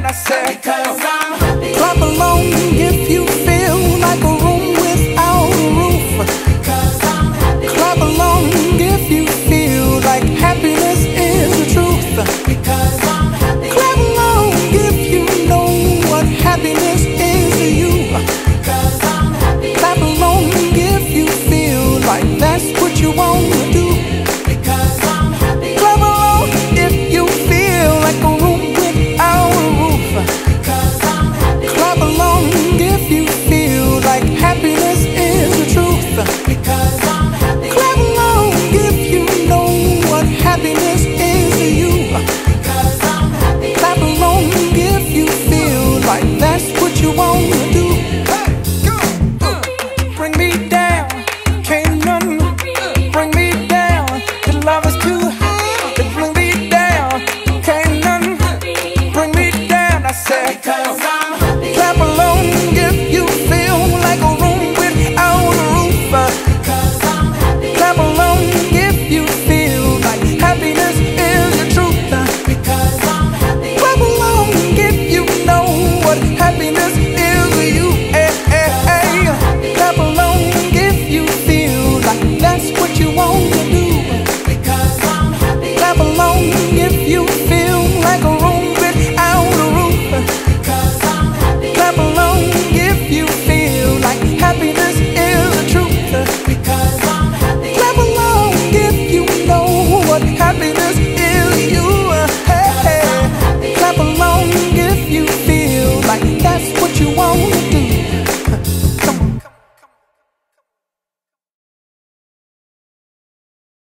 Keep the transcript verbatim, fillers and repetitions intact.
I said, because I'm happy. clap along if you feel like a room without a roof. Because I'm happy. Clap along if you feel like happiness is the truth. Because I'm happy. Clap along if you know what happiness is to you. Because I'm happy. Clap along if you feel like that's what you want to do. Because I'm happy. Clap along if you feel like a room without a roof. Because I'm happy. Clap along if you feel like happiness is the truth. Because I'm happy. Clap along if you know what happiness is to you. Because I'm happy. Clap along if you feel like that's what you want to do. Bring me down, can't none bring me down. The love is too high to bring me down. Can't none bring me down. I said, Because I'm happy. clap along if you feel like a room without a roof. Because I'm happy. Clap along if you feel like happiness is the truth. Because I'm happy. Clap along if you know what happiness is to you. Hey, hey, hey. Clap along if you feel like that's what you want to do. Because I'm happy. Clap along if you